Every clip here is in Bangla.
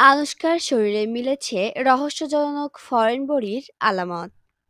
আনুশকার শরীরে মিলেছে রহস্যজনক ফরেন বডির আলামত।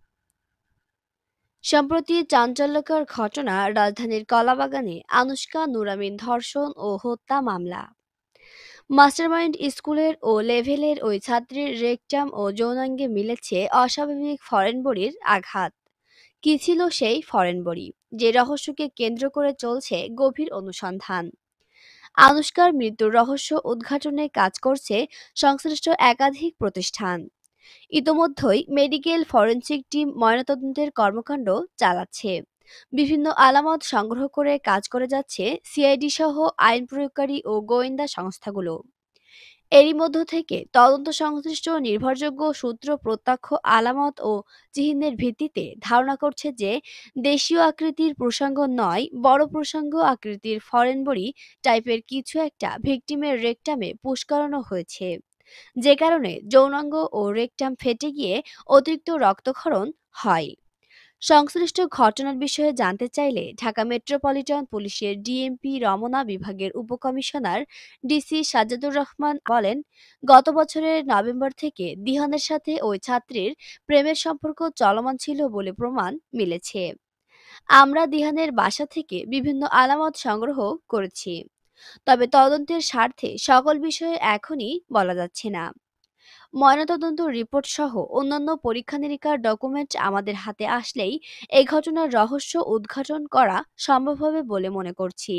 সম্প্রতি চাঞ্চল্যকর ঘটনা রাজধানীর কলাবাগানে আনুশকা নুরামিন ধর্ষণ ও হত্যা মামলা। মাস্টারমাইন্ড স্কুলের ও লেভেলের ওই ছাত্রীর রেকটাম ও যৌনাঙ্গে মিলেছে অস্বাভাবিক ফরেন বডির আঘাত। কি ছিল সেই ফরেন বডি, যে রহস্যকে কেন্দ্র করে চলছে গভীর অনুসন্ধান। আনুশকার মৃত্যুর রহস্য উদ্ঘাটনে কাজ করছে সংশ্লিষ্ট একাধিক প্রতিষ্ঠান। ইতোমধ্যেই মেডিকেল ফরেনসিক টিম ময়নাতদন্তের কর্মকাণ্ড চালাচ্ছে। বিভিন্ন আলামত সংগ্রহ করে কাজ করে যাচ্ছে সিআইডি সহ আইন প্রয়োগকারী ও গোয়েন্দা সংস্থাগুলো। এরই মধ্য থেকে তদন্ত সংশ্লিষ্ট নির্ভরযোগ্য সূত্র প্রত্যক্ষ আলামত ও চিহ্নের ভিত্তিতে ধারণা করছে যে দেশীয় আকৃতির প্রসঙ্গ নয়, বড় প্রসঙ্গ আকৃতির ফরেন বডি টাইপের কিছু একটা ভিকটিমের রেকটামে পুশ করানো হয়েছে, যে কারণে যৌনাঙ্গ ও রেকটাম ফেটে গিয়ে অতিরিক্ত রক্তক্ষরণ হয়। সংশ্লিষ্ট ঘটনার বিষয়ে জানতে চাইলে ঢাকা মেট্রোপলিটন পুলিশের ডিএমপি রমনা বিভাগের উপকমিশনার ডিসি সাজ্জাদুর রহমান বলেন, গত বছরের নভেম্বর থেকে দিহানের সাথে ওই ছাত্রীর প্রেমের সম্পর্ক চলমান ছিল বলে প্রমাণ মিলেছে। আমরা দিহানের বাসা থেকে বিভিন্ন আলামত সংগ্রহ করেছি, তবে তদন্তের স্বার্থে সকল বিষয়ে এখনই বলা যাচ্ছে না। ময়নাতদন্ত রিপোর্ট সহ অন্যান্য পরীক্ষা নিরীক্ষার ডকুমেন্ট আমাদের হাতে আসলেই এই ঘটনার রহস্য উদ্ঘাটন করা সম্ভব হবে বলে মনে করছি।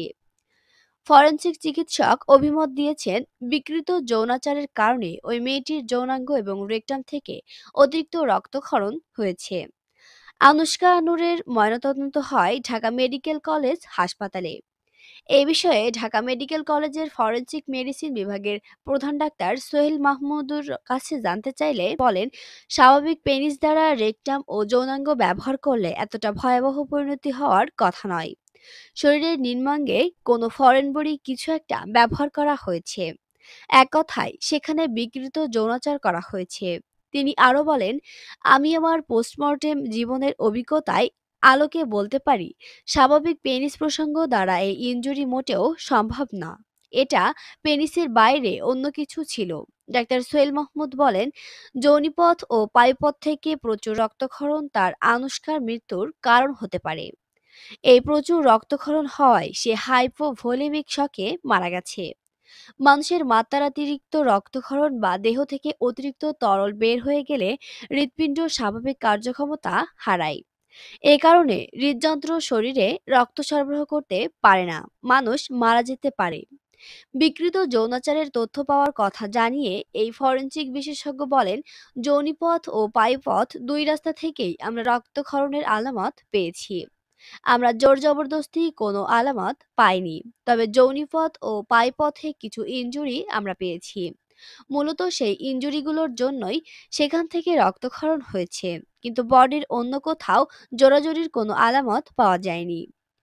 ফরেনসিক চিকিৎসক অভিমত দিয়েছেন, বিকৃত যৌনাচারের কারণে ওই মেয়েটির যৌনাঙ্গ এবং রেকটাম থেকে অতিরিক্ত রক্তক্ষরণ হয়েছে। আনুশকা নূরের ময়নাতদন্ত হয় ঢাকা মেডিকেল কলেজ হাসপাতালে। এই বিষয়ে ঢাকা মেডিকেল কলেজের ফরেনসিক মেডিসিন বিভাগের প্রধান ডাক্তার সোহেল মাহমুদুর কাছে জানতে চাইলে বলেন, স্বাভাবিক পেনিস দ্বারা রেকটাম ও যৌনাঙ্গ ব্যবহার করলে এতটা ভয়াবহ পরিণতি হওয়ার কথা নয়। শরীরের নিম্নাঙ্গে কোনো ফরেন বডি কিছু একটা ব্যবহার করা হয়েছে, এক কথায় সেখানে বিকৃত যৌনাচার করা হয়েছে। তিনি আরো বলেন, আমি আমার পোস্টমর্টেম জীবনের অভিজ্ঞতায় আলোকে বলতে পারি, স্বাভাবিক পেনিস প্রসঙ্গ দ্বারা এই ইনজুরি মোটেও সম্ভব না। এটা পেনিসের বাইরে অন্য কিছু ছিল। ডাক্তার সোহেল মাহমুদ বলেন, যৌনিপথ ও পায়ুপথ থেকে প্রচুর রক্তক্ষরণ তার আনুশকার মৃত্যুর কারণ হতে পারে। এই প্রচুর রক্তক্ষরণ হওয়ায় সে হাইপোভোলেমিক শকে মারা গেছে। মানুষের মাত্রাতিরিক্ত রক্তক্ষরণ বা দেহ থেকে অতিরিক্ত তরল বের হয়ে গেলে হৃৎপিণ্ড স্বাভাবিক কার্যক্ষমতা হারায়। এ কারণে হৃদযন্ত্র শরীরে রক্ত সরবরাহ করতে পারে না, মানুষ মারা যেতে পারে। বিকৃত যৌনাচারের তথ্য পাওয়ার কথা জানিয়ে এই ফরেনসিক বিশেষজ্ঞ বলেন, যৌনিপথ ও পায়ুপথ দুই রাস্তা থেকেই আমরা রক্তক্ষরণের আলামত পেয়েছি। আমরা জোর জবরদস্তি কোনো আলামত পাইনি, তবে যৌনিপথ ও পায়ুপথে কিছু ইনজুরি আমরা পেয়েছি। মূলত সেই ইনজুরিগুলোর জন্যই সেখান থেকে রক্তক্ষরণ হয়েছে, কিন্তু বডির অন্য কোথাও জোরাজুরির কোনো আলামত পাওয়া যায়নি।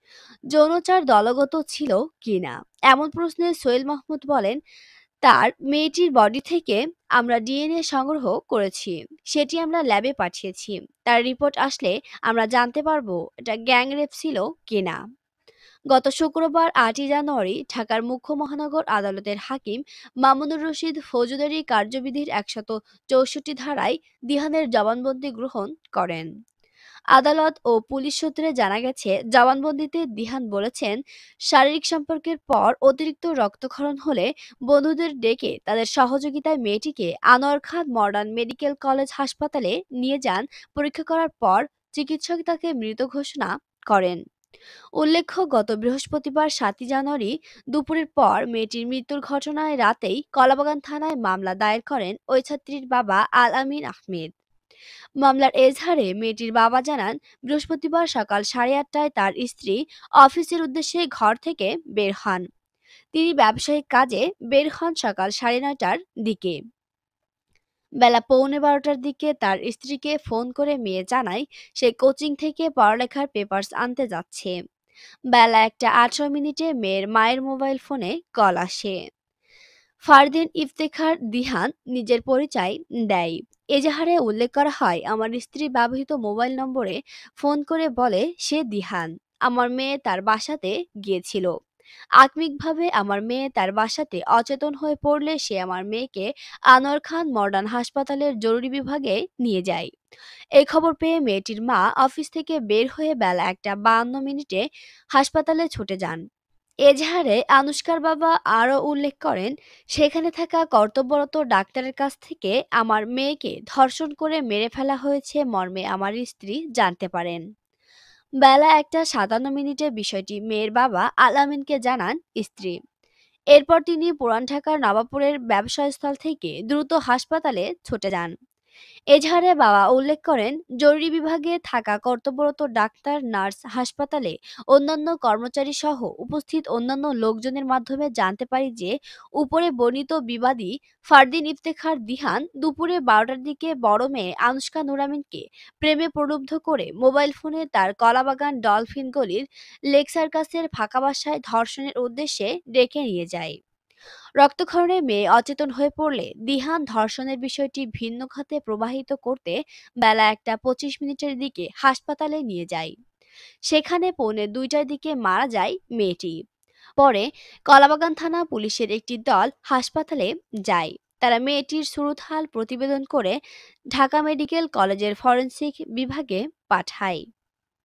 যৌনচার দলগত ছিল কিনা এমন প্রশ্নে সোহেল মাহমুদ বলেন, তার মেয়েটির বডি থেকে আমরা ডিএনএ সংগ্রহ করেছি, সেটি আমরা ল্যাবে পাঠিয়েছি। তার রিপোর্ট আসলে আমরা জানতে পারবো এটা গ্যাং রেপ ছিল কিনা। গত শুক্রবার ৮ই জানুয়ারি ঢাকার মুখ্য মহানগর আদালতের হাকিম মামুনুর রশিদ ফৌজদারি কার্যবিধির ১৬৪ ধারায় দিহানের জবানবন্দি গ্রহণ করেন। আদালত ও পুলিশ সূত্রে জানা গেছে, জবানবন্দিতে দিহান বলেছেন, শারীরিক সম্পর্কের পর অতিরিক্ত রক্তক্ষরণ হলে বন্ধুদের ডেকে তাদের সহযোগিতায় মেয়েটিকে Anwar Khan modern medical college হাসপাতালে নিয়ে যান। পরীক্ষা করার পর চিকিৎসক তাকে মৃত ঘোষণা করেন। উল্লেখ্য, গত বৃহস্পতিবার ৭ই জানুয়ারি দুপুরের পর মেয়েটির মৃত্যুর ঘটনায় রাতেই কলাবাগান থানায় মামলা দায়ের করেন ওই ছাত্রীর বাবা আল আমিন আহমেদ। মামলার এজাহারে মেয়েটির বাবা জানান, বৃহস্পতিবার সকাল 8:30টায় তার স্ত্রী অফিসের উদ্দেশ্যে ঘর থেকে বের হন। তিনি ব্যবসায়িক কাজে বের হন সকাল 9:30টার দিকে। বেলা 11:45টার দিকে তার স্ত্রীকে ফোন করে মেয়ে জানায় সে কোচিং থেকে পড়ালেখার পেপারস আনতে যাচ্ছে। বেলা 1:18 মেয়ের মায়ের মোবাইল ফোনে কল আসে। ফারদিন ইফতেখার দিহান নিজের পরিচয় দেয়। এজাহারে উল্লেখ করা হয়, আমার স্ত্রী ব্যবহৃত মোবাইল নম্বরে ফোন করে বলে সে দিহান। আমার মেয়ে তার বাসাতে গিয়েছিল। আকস্মিকভাবে আমার মেয়ে তার বাসাতে অচেতন হয়ে পড়লে সে আমার মেয়েকে আনোয়ার খান মডার্ন হাসপাতালের জরুরি বিভাগে নিয়ে যায়। এই খবর পেয়ে মেয়েটির মা অফিস থেকে বের হয়ে বেলা 1:52 হাসপাতালে ছুটে যান। এজাহারে আনুশকার বাবা আরও উল্লেখ করেন, সেখানে থাকা কর্তব্যরত ডাক্তারের কাছ থেকে আমার মেয়েকে ধর্ষণ করে মেরে ফেলা হয়েছে মর্মে আমার স্ত্রী জানতে পারেন। বেলা 1:57 বিষয়টি মেয়ের বাবা আলামিনকে জানান স্ত্রী। এরপর তিনি পুরান ঢাকার নবাবপুরের ব্যবসায়স্থল থেকে দ্রুত হাসপাতালে ছুটে যান। এজাহারে বাবা উল্লেখ করেন, জরুরি বিভাগে থাকা কর্তব্যরত ডাক্তার, নার্স, হাসপাতালে অন্যান্য কর্মচারী সহ উপস্থিত অন্যান্য লোকজনের মাধ্যমে জানতে পারি যে উপরে বর্ণিত বিবাদী ফারদিন ইফতেখার দিহান দুপুরে 12টার দিকে বড় মেয়ে আনুশকা নুরামিনকে প্রেমে প্রলুব্ধ করে মোবাইল ফোনে তার কলাবাগান ডলফিন গলির লেক সার্কাসের ফাঁকা বাসায় ধর্ষণের উদ্দেশ্যে ডেকে নিয়ে যায়। রক্তক্ষরণে মেয়ে অচেতন হয়ে পড়লে দিহান ধর্ষণের বিষয়টি ভিন্ন খাতে প্রবাহিত করতে বেলা 1:25 দিকে হাসপাতালে নিয়ে যায়। সেখানে পৌনে 2টার দিকে মারা যায় মেয়েটি। পরে কলাবাগান থানা পুলিশের একটি দল হাসপাতালে যায়। তারা মেয়েটির সুরতহাল প্রতিবেদন করে ঢাকা মেডিকেল কলেজের ফরেনসিক বিভাগে পাঠায়।